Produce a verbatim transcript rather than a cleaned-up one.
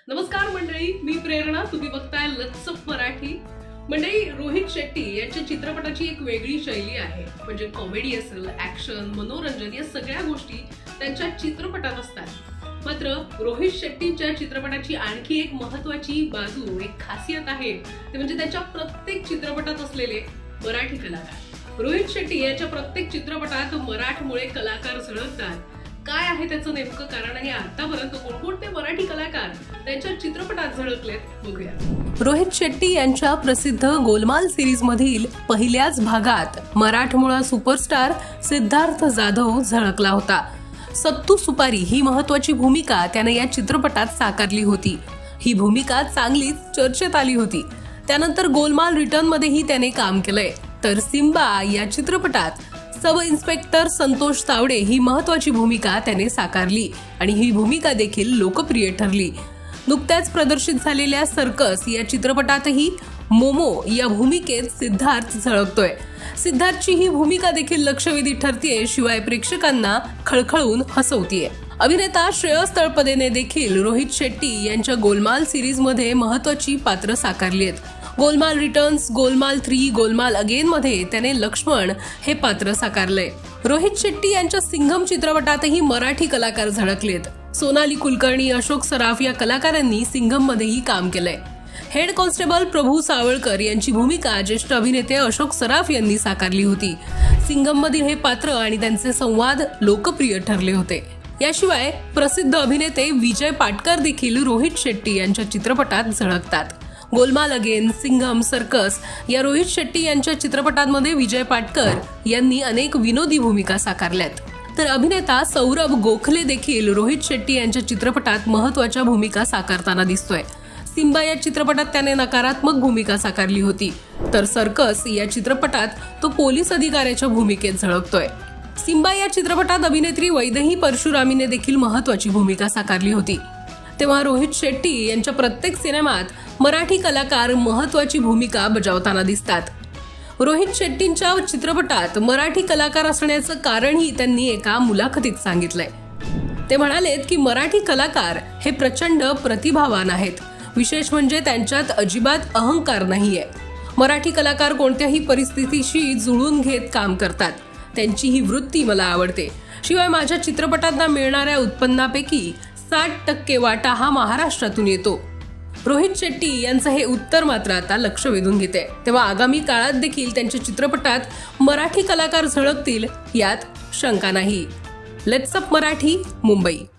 नमस्कार मंडळी, मी प्रेरणा. तुम्ही बघताय लेट्स अप मराठी. मंडळी, रोहित शेट्टी यांच्या चित्रपटाची एक वेगळी शैली आहे. म्हणजे कॉमेडी असेल, ॲक्शन, मनोरंजन या सगळ्या गोष्टी त्यांच्या चित्रपटात असतात. मात्र रोहित शेट्टींच्या चित्रपटाची आणखी एक महत्त्वाची बाजू, एक खासियत आहे, ते म्हणजे त्यांच्या प्रत्येक चित्रपटात असलेले मराठी कलाकार. रोहित शेट्टी यांच्या प्रत्येक चित्रपटात मराठमोळे कलाकार झळकतात. काय आहे त्याचं नेमकं कारण आहे? आतापर्यंत कोणकोणते मराठी कलाकार त्यांच्या चित्रपटात झळकलेत बघूया. रोहित शेट्टी यांच्या प्रसिद्ध गोलमाल सिरीज मधील पहिल्याच भागात मराठमोळा सुपरस्टार सिद्धार्थ जाधव झळकला होता. सत्तू सुपारी ही महत्वाची भूमिका त्याने या चित्रपटात साकारली होती. ही भूमिका चांगलीच चर्चेत आली होती. त्यानंतर गोलमाल रिटर्न मध्येही त्याने काम केलंय. तर सिम्बा या चित्रपटात सब इन्स्पेक्टर संतोष तावडे ही महत्वाची भूमिका त्याने साकारली आणि ही भूमिका देखील लोकप्रिय ठरली. नुकत्याच प्रदर्शित झालेल्या सर्कस या चित्रपटातही मोमो या भूमिकेत सिद्धार्थ झळकतोय. सिद्धार्थची ही भूमिका देखील लक्षवेधी ठरतीये, शिवाय प्रेक्षकांना खळखळून हसवतीये. अभिनेता श्रेयस तळपदेने देखील रोहित शेट्टी यांच्या गोलमाल सिरीज मध्ये महत्वाची पात्र साकारली आहेत. Golmaal returns, Golmaal three, Golmaal again मध्ये त्याने लक्ष्मण हे पात्र साकारलंय. रोहित शेट्टी यांच्या सिंघम चित्रपटातही मराठी कलाकार झळकलेत. सोनाली कुलकर्णी, अशोक सराफ या कलाकारांनी सिंघम मध्येही काम केलंय. हेड कॉन्स्टेबल प्रभू सावळकर यांची भूमिका ज्येष्ठ अभिनेते अशोक सराफ यांनी साकारली होती. सिंघम मधील हे पात्र आणि त्यांचे संवाद लोकप्रिय ठरले होते. याशिवाय प्रसिद्ध अभिनेते विजय पाटकर देखील रोहित शेट्टी यांच्या चित्रपटात झळकतात. गोलमाल अगेन, सिंघम, सर्कस या रोहित शेट्टी यांच्या चित्रपटांमध्ये विजय पाटकर यांनी अनेक विनोदी भूमिका साकारल्यात. तर अभिनेता सौरभ गोखले देखील रोहित शेट्टी यांच्या चित्रपटात महत्वाच्या भूमिका साकारताना दिसतोय. सिम्बा या चित्रपटात त्याने नकारात्मक भूमिका साकारली होती. तर सर्कस या चित्रपटात तो पोलीस अधिकाऱ्याच्या भूमिकेत झळकतोय. सिम्बा या चित्रपटात अभिनेत्री वैदेही परशुरामीने देखील महत्वाची भूमिका साकारली होती. तेव्हा रोहित शेट्टी यांच्या प्रत्येक सिनेमात मराठी कलाकार महत्वाची भूमिका बजावताना दिसतात. रोहित शेट्टींच्या चित्रपटात मराठी कलाकार असण्याचं कारणही त्यांनी एका मुलाखतीत सांगितलंय. ते म्हणालेत की मराठी कलाकार हे प्रचंड प्रतिभावान आहेत. विशेष म्हणजे त्यांच्यात अजिबात अहंकार नाहीये. मराठी कलाकार कोणत्याही परिस्थितीशी जुळून घेत काम करतात. त्यांची ही वृत्ती मला आवडते. शिवाय माझ्या चित्रपटांना मिळणाऱ्या उत्पन्नापैकी साठ टक्के वाटा हा महाराष्ट्रातून येतो. रोहित शेट्टी यांचं हे उत्तर मात्र आता लक्ष वेधून घेते. तेव्हा आगामी काळात देखील त्यांच्या चित्रपटात मराठी कलाकार झळकतील यात शंका नाही. Let's up Marathi, Mumbai.